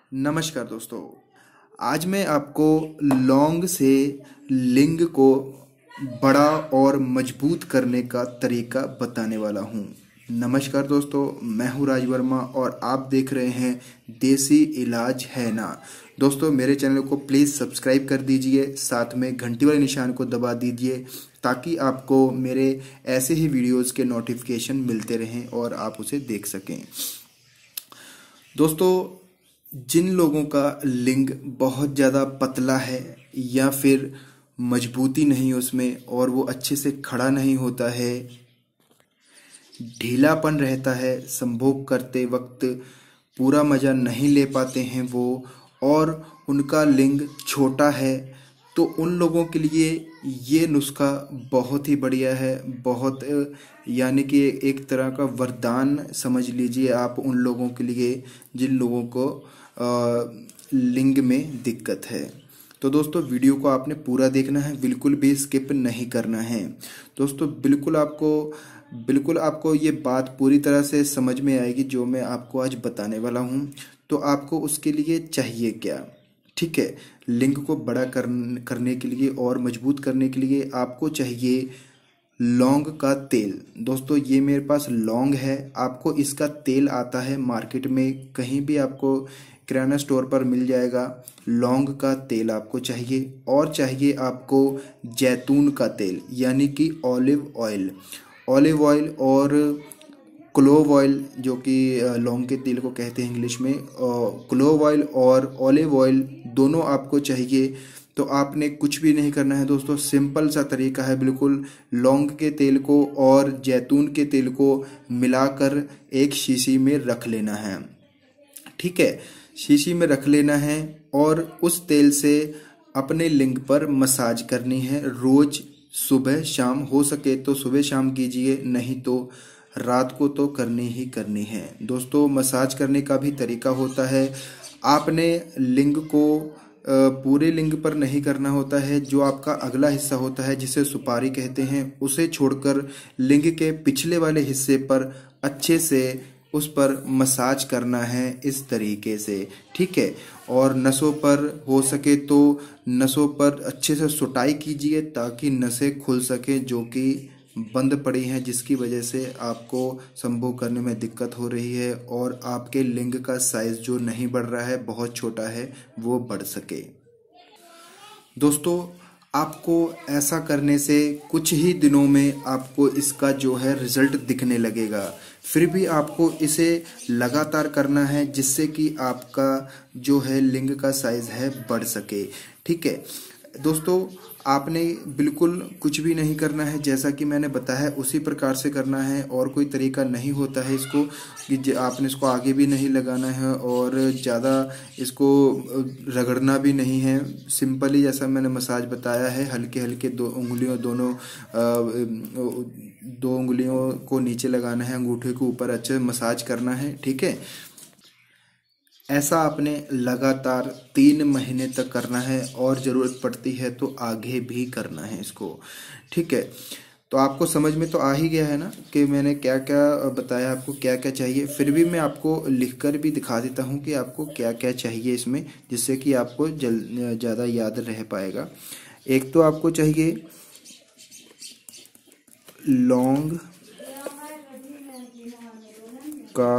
नमस्कार दोस्तों। आज मैं आपको लौंग से लिंग को बड़ा और मजबूत करने का तरीका बताने वाला हूँ। नमस्कार दोस्तों, मैं हूँ राज वर्मा और आप देख रहे हैं देसी इलाज है ना। दोस्तों, मेरे चैनल को प्लीज़ सब्सक्राइब कर दीजिए, साथ में घंटी वाले निशान को दबा दीजिए ताकि आपको मेरे ऐसे ही वीडियोज़ के नोटिफिकेशन मिलते रहें और आप उसे देख सकें। दोस्तों, जिन लोगों का लिंग बहुत ज़्यादा पतला है या फिर मजबूती नहीं उसमें और वो अच्छे से खड़ा नहीं होता है, ढीलापन रहता है, संभोग करते वक्त पूरा मज़ा नहीं ले पाते हैं वो, और उनका लिंग छोटा है, तो उन लोगों के लिए ये नुस्खा बहुत ही बढ़िया है। बहुत यानी कि एक तरह का वरदान समझ लीजिए आप उन लोगों के लिए जिन लोगों को लिंग में दिक्कत है। तो दोस्तों, वीडियो को आपने पूरा देखना है, बिल्कुल भी स्किप नहीं करना है। दोस्तों, बिल्कुल आपको ये बात पूरी तरह से समझ में आएगी जो मैं आपको आज बताने वाला हूँ। तो आपको उसके लिए चाहिए क्या? ठीक है, लिंग को बड़ा करने के लिए और मजबूत करने के लिए आपको चाहिए लौंग का तेल। दोस्तों, ये मेरे पास लौंग है। आपको इसका तेल आता है मार्केट में, कहीं भी आपको किराना स्टोर पर मिल जाएगा। लौंग का तेल आपको चाहिए, और चाहिए आपको जैतून का तेल यानी कि ऑलिव ऑयल और क्लोव ऑयल, जो कि लौंग के तेल को कहते हैं इंग्लिश में। क्लोव ऑयल और ऑलिव ऑयल दोनों आपको चाहिए। तो आपने कुछ भी नहीं करना है दोस्तों, सिंपल सा तरीका है बिल्कुल। लौंग के तेल को और जैतून के तेल को मिलाकर एक शीशी में रख लेना है। ठीक है, शीशी में रख लेना है और उस तेल से अपने लिंग पर मसाज करनी है रोज सुबह शाम। हो सके तो सुबह शाम कीजिए, नहीं तो रात को तो करनी ही करनी है। दोस्तों, मसाज करने का भी तरीका होता है। आपने लिंग को पूरे लिंग पर नहीं करना होता है। जो आपका अगला हिस्सा होता है जिसे सुपारी कहते हैं, उसे छोड़कर लिंग के पिछले वाले हिस्से पर अच्छे से उस पर मसाज करना है इस तरीके से। ठीक है, और नसों पर हो सके तो नसों पर अच्छे से सुटाई कीजिए ताकि नसें खुल सके जो कि बंद पड़ी हैं, जिसकी वजह से आपको संभोग करने में दिक्कत हो रही है और आपके लिंग का साइज जो नहीं बढ़ रहा है, बहुत छोटा है, वो बढ़ सके। दोस्तों, आपको ऐसा करने से कुछ ही दिनों में आपको इसका जो है रिजल्ट दिखने लगेगा। फिर भी आपको इसे लगातार करना है जिससे कि आपका जो है लिंग का साइज है बढ़ सके। ठीक है दोस्तों, आपने बिल्कुल कुछ भी नहीं करना है, जैसा कि मैंने बताया उसी प्रकार से करना है। और कोई तरीका नहीं होता है इसको कि आपने इसको आगे भी नहीं लगाना है और ज़्यादा इसको रगड़ना भी नहीं है। सिंपली जैसा मैंने मसाज बताया है, हल्के हल्के दो उंगलियों को नीचे लगाना है, अंगूठे के ऊपर अच्छे से मसाज करना है। ठीक है, ऐसा आपने लगातार 3 महीने तक करना है और ज़रूरत पड़ती है तो आगे भी करना है इसको। ठीक है, तो आपको समझ में तो आ ही गया है ना कि मैंने क्या क्या बताया, आपको क्या क्या चाहिए। फिर भी मैं आपको लिखकर भी दिखा देता हूँ कि आपको क्या क्या चाहिए इसमें, जिससे कि आपको ज़्यादा याद रह पाएगा। एक तो आपको चाहिए लौंग का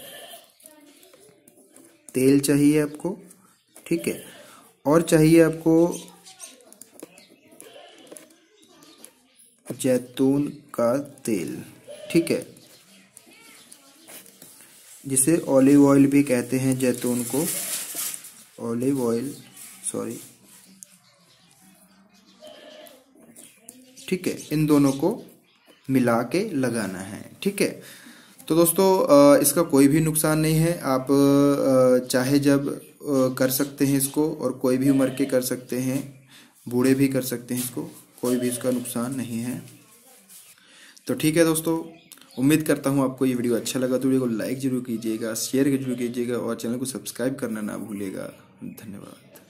तेल चाहिए आपको। ठीक है, और चाहिए आपको जैतून का तेल। ठीक है, जिसे ऑलिव ऑयल भी कहते हैं, जैतून को ऑलिव ऑयल, सॉरी। ठीक है, इन दोनों को मिला के लगाना है। ठीक है, तो दोस्तों, इसका कोई भी नुकसान नहीं है। आप चाहे जब कर सकते हैं इसको, और कोई भी उम्र के कर सकते हैं, बूढ़े भी कर सकते हैं इसको, कोई भी इसका नुकसान नहीं है। तो ठीक है दोस्तों, उम्मीद करता हूँ आपको ये वीडियो अच्छा लगा। तो वीडियो को लाइक जरूर कीजिएगा, शेयर जरूर कीजिएगा और चैनल को सब्सक्राइब करना ना भूलिएगा। धन्यवाद।